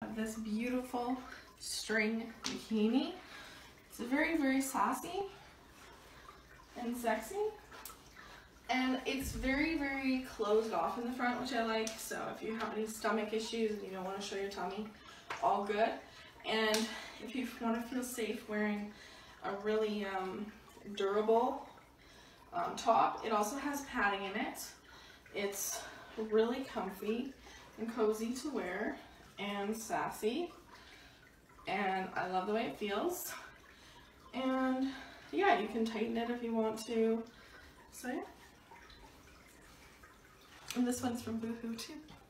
This beautiful string bikini. It's very, very sassy and sexy. And it's very, very closed off in the front, which I like. So if you have any stomach issues and you don't want to show your tummy, all good. And if you want to feel safe wearing a really durable top, it also has padding in it. It's really comfy and cozy to wear and sassy, and I love the way it feels. And yeah, you can tighten it if you want to. So yeah. And this one's from Boohoo too.